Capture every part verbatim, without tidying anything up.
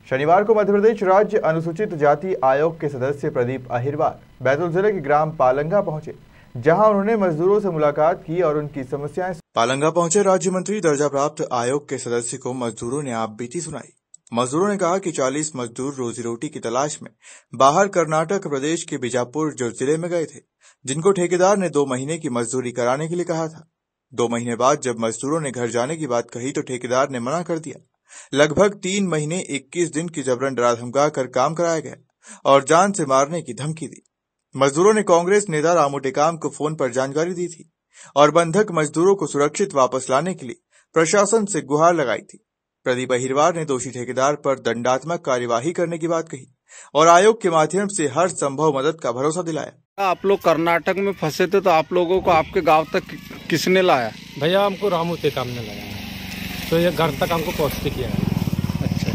शनिवार को मध्य प्रदेश राज्य अनुसूचित जाति आयोग के सदस्य प्रदीप अहिरवार बैतूल जिले के ग्राम पालंगा पहुंचे, जहां उन्होंने मजदूरों से मुलाकात की और उनकी समस्याएं। पालंगा पहुंचे राज्य मंत्री दर्जा प्राप्त आयोग के सदस्य को मजदूरों ने आप बीती सुनाई। मजदूरों ने कहा कि चालीस मजदूर रोजी रोटी की तलाश में बाहर कर्नाटक प्रदेश के बीजापुर जो जिले में गए थे, जिनको ठेकेदार ने दो महीने की मजदूरी कराने के लिए कहा था। दो महीने बाद जब मजदूरों ने घर जाने की बात कही तो ठेकेदार ने मना कर दिया। लगभग तीन महीने इक्कीस दिन की जबरन डरा धमका कर काम कराया गया और जान से मारने की धमकी दी। मजदूरों ने कांग्रेस नेता रामू टेकाम को फोन पर जानकारी दी थी और बंधक मजदूरों को सुरक्षित वापस लाने के लिए प्रशासन से गुहार लगाई थी। प्रदीप अहिरवार ने दोषी ठेकेदार पर दंडात्मक कार्यवाही करने की बात कही और आयोग के माध्यम से हर संभव मदद का भरोसा दिलाया। आप लोग कर्नाटक में फंसे थे तो आप लोगों को आपके गांव तक किसने लाया? भैया हमको रामू टेकाम ने लाया, तो ये घर तक हमको पहुँचते किया है। अच्छा,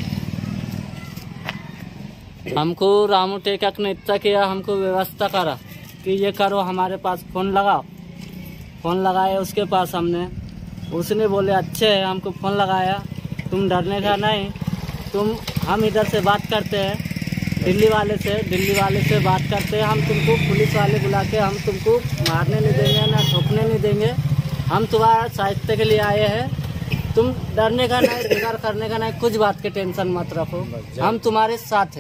हमको रामू टेकाम ने इतना किया, हमको व्यवस्था करा कि ये करो, हमारे पास फोन लगाओ। फोन लगाया उसके पास हमने, उसने बोले अच्छे है, हमको फोन लगाया, तुम डरने का नहीं, तुम हम इधर से बात करते हैं दिल्ली वाले से दिल्ली वाले से बात करते हैं, हम तुमको पुलिस वाले बुला के हम तुमको मारने नहीं देंगे ना ठोकने नहीं देंगे, हम तुम्हारा सहायता के लिए आए हैं, तुम डरने का नहीं, बिगाड़ करने का नहीं, कुछ बात के टेंशन मत रखो, हम तुम्हारे साथ है।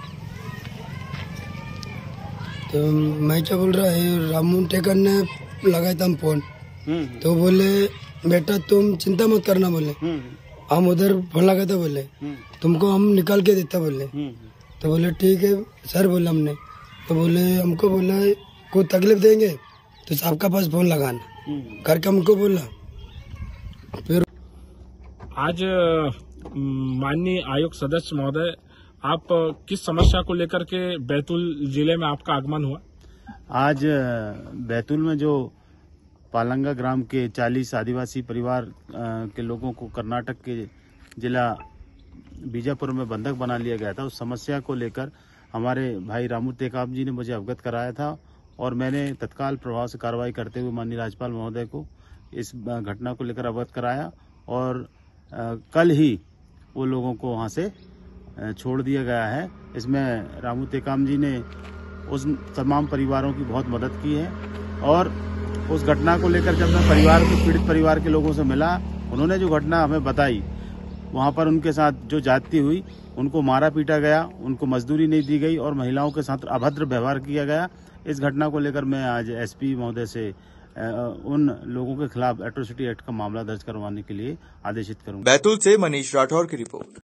तो मैं क्या बोल रहा है, रामू टेकाम ने लगाया था फोन, तो बोले बेटा तुम चिंता मत करना, बोले हम उधर फोन लगा था, बोले तुमको हम निकाल के देता, बोले तो बोले ठीक है सर, बोला हमने, तो बोले हमको बोला कोई तकलीफ देंगे तो सबका पास फोन लगाना करके हमको बोला। फिर आज माननीय आयोग सदस्य महोदय, आप किस समस्या को लेकर के बैतूल जिले में आपका आगमन हुआ? आज बैतूल में जो पालंगा ग्राम के चालीस आदिवासी परिवार के लोगों को कर्नाटक के जिला बीजापुर में बंधक बना लिया गया था, उस समस्या को लेकर हमारे भाई रामू टेकाम जी ने मुझे अवगत कराया था और मैंने तत्काल प्रभाव से कार्रवाई करते हुए माननीय राज्यपाल महोदय को इस घटना को लेकर अवगत कराया और कल ही वो लोगों को वहाँ से छोड़ दिया गया है। इसमें रामू टेकाम जी ने उस तमाम परिवारों की बहुत मदद की है और उस घटना को लेकर जब मैं परिवार के पीड़ित परिवार के लोगों से मिला, उन्होंने जो घटना हमें बताई, वहाँ पर उनके साथ जो जाति हुई, उनको मारा पीटा गया, उनको मजदूरी नहीं दी गई और महिलाओं के साथ अभद्र व्यवहार किया गया। इस घटना को लेकर मैं आज एसपी महोदय से उन लोगों के खिलाफ एट्रोसिटी एक्ट का मामला दर्ज करवाने के लिए आदेशित करूंगा। बैतूल से मनीष राठौर की रिपोर्ट।